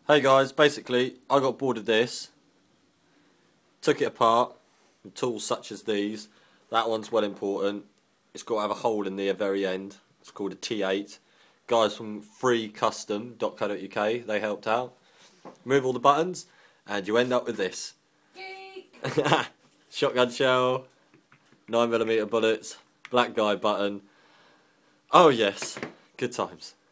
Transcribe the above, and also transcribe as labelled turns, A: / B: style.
A: Hey guys, basically I got bored of this, took it apart, with tools such as these. That one's well important. It's got to have a hole in the very end. It's called a T8. Guys from freecustom.co.uk, they helped out. Move all the buttons and you end up with this.
B: Geek.
A: Shotgun shell, 9mm bullets, black guy button. Oh yes, good times.